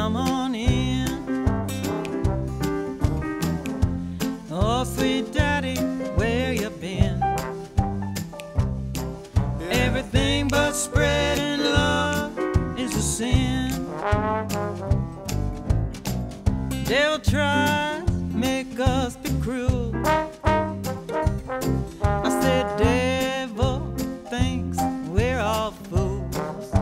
come on in. Oh, sweet daddy, where you been? Everything but spreading love is a sin. They'll try to make us be cruel. I said, devil thinks we're all fools.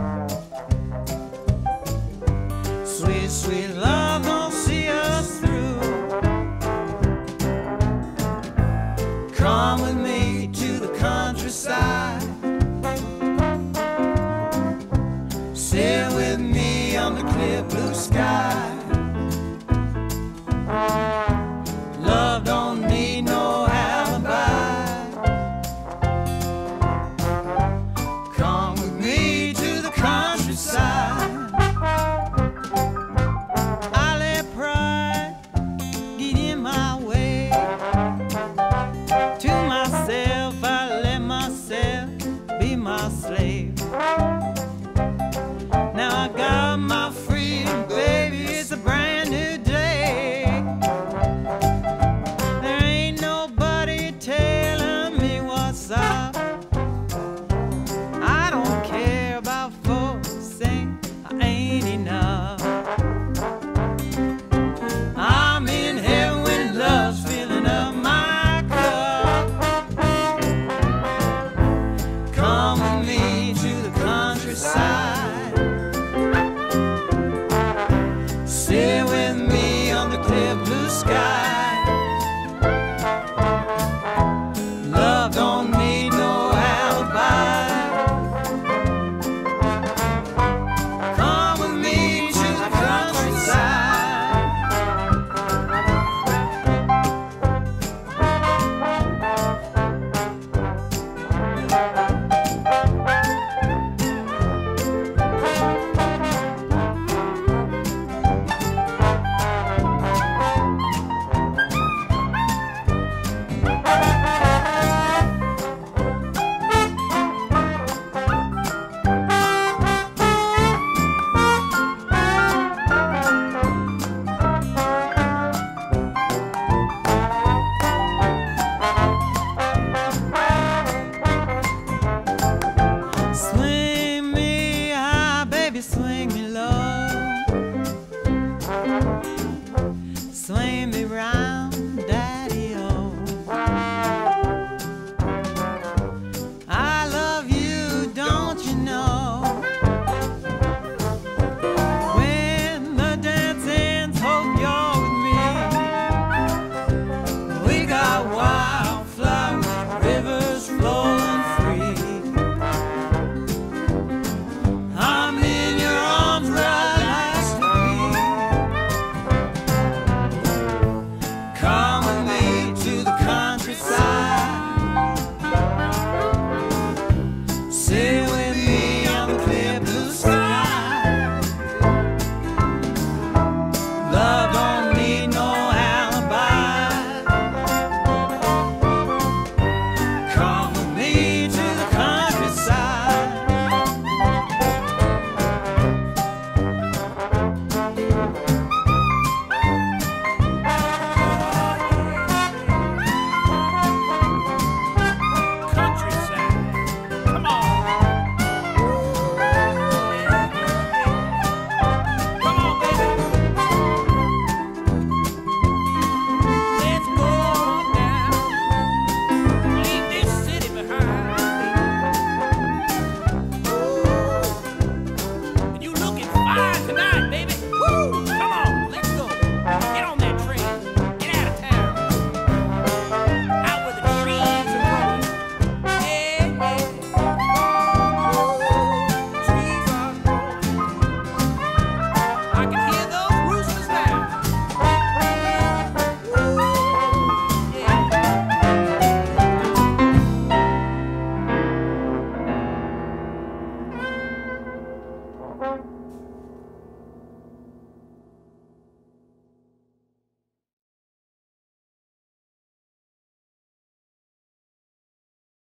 Sweet, sweet love don't see us through. Come with me to the countryside. Sit with me on the clear blue sky. Love don't need no alibi. Come with me to the countryside. I let pride get in my way. To myself I let myself be my slave. Now I got my freedom, baby, it's a brand new day. There ain't nobody telling me what's up. I don't care about folks saying I ain't enough. I'm in heaven when love's filling up my cup. Come with me to the countryside. Sit with me on the clear blue sky. Love don't need no alibi. Come with me to the countryside. Swing me high, baby, swing me low. Swing me round, daddy-o. I love you, don't you know? When the dance ends, hope you're with me. We got wildflowers, rivers flowing free. I'm in your arms where I like to be. Come with me to the countryside. Sit with me on the clear blue sky. Love don't need no alibi. Come with me to the countryside.